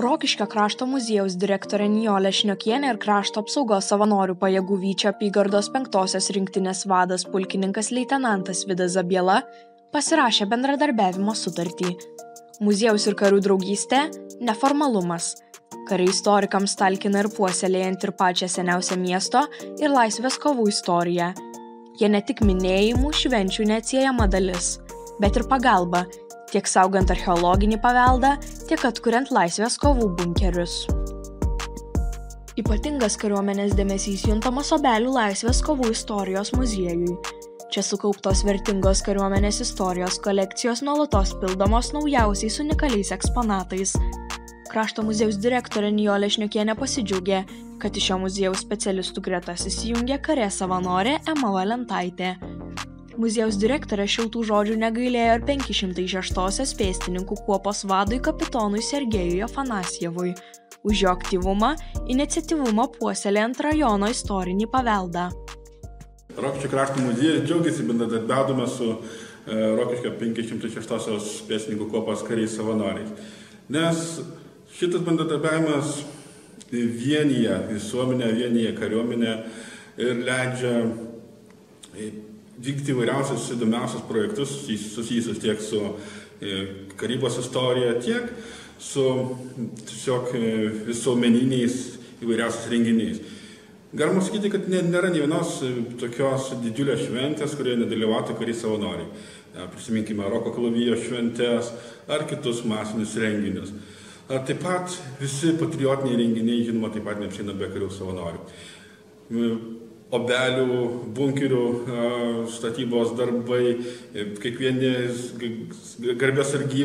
Rokiškio krašto muziejaus direktorė Nijolė Šniokienė ir krašto apsaugos savanorių pajėgų Vyčio apygardos 5-osios rinktinės vadas pulkininkas leitenantas Vidas Zabiela pasirašė bendradarbiavimo sutartį. Muziejaus ir karių draugystė – neformalumas. Kariai istorikams talkina ir puoselėjant ir pačią seniausią miesto ir laisvės kovų istoriją. Jie ne tik minėjimų, švenčių neatsiejama dalis, bet ir pagalba, tiek saugant archeologinį paveldą, tiek atkuriant laisvės kovų bunkerius. Ypatingas kariuomenės dėmesys juntamas Obelių laisvės kovų istorijos muziejui. Čia sukauptos vertingos kariuomenės istorijos kolekcijos nuolatos pildomos naujausiais unikaliais eksponatais. Krašto muziejaus direktorė Nijolė Šniokienė pasidžiaugė, kad iš šio muziejaus specialistų gretas įsijungė karė savanorė Ema Valentaitė. Muziejaus direktorė šiltų žodžių negailėjo ir 506-osios pėstininkų kuopos vadui kapitonui Sergejui Afanasjevui už jo aktyvumą, iniciatyvumą puoselėjant rajono istorinį paveldą. Rokiškio krašto muziejus džiaugiasi bendradarbiaudama su Rokiškio 506-osios pėstininkų kuopos kariais savanoriais, nes šitas bendradarbiavimas vienyje visuomenę, vienyje kariuomenę ir leidžia vykti įvairiausius įdomiausius projektus susijusius tiek su karybos istorija, tiek su tiesiog visuomeniniais įvairiausiais renginiais. Galima sakyti, kad nėra nė vienos tokios didžiulės šventės, kurioje nedalyvautų kariai savanoriai. Prisiminkime Roko Kalavijo šventės ar kitus masinius renginius. Taip pat visi patriotiniai renginiai, žinoma, taip pat neapsieina be karių savanorių. Obelių, bunkerių statybos darbai, kiekvieni garbės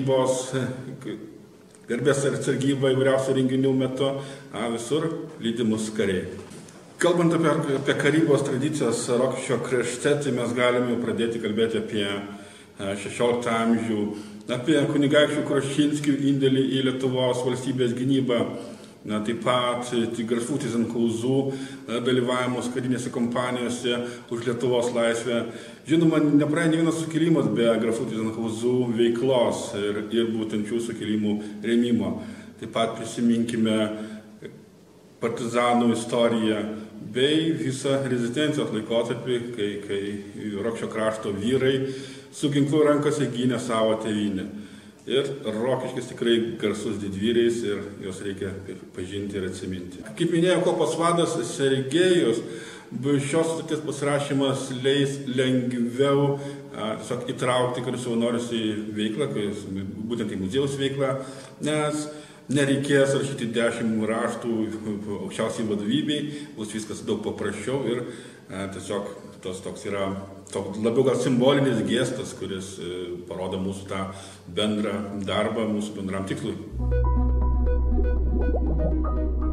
sargyba įvairiausių renginių metu, visur lydi mus kariai. Kalbant apie karybos tradicijas Rokiškio krašte, tai mes galime jau pradėti kalbėti apie 16 amžių, apie kunigaikščių Krošinskių indėlį į Lietuvos valstybės gynybą, taip pat grafų Tyzenhauzų dalyvavimus karinėse kompanijose už Lietuvos laisvę. Žinoma, nepraėjo nė vienas sukilimas be grafų Tyzenhauzų veiklos ir būtent šių sukilimų rėmimo. Taip pat prisiminkime partizanų istoriją bei visą rezistencijos laikotarpį, kai Rokiškio krašto vyrai su ginklu rankose gynė savo tėvynę. Ir Rokiškis tikrai garsus didvyriais ir juos reikia pažinti ir atsiminti. Kaip minėjo kuopos vadas Sergejus, šios sutarties pasirašymas leis lengviau tiesiog įtraukti karių savanorius į veiklą, būtent į muziejaus veiklą, nes nereikės rašyti 10 raštų aukščiausiai vadovybei, bus viskas daug paprasčiau ir tiesiog toks yra labiau gal simbolinis gestas, kuris parodo mūsų tą bendrą darbą, mūsų bendram tikslui.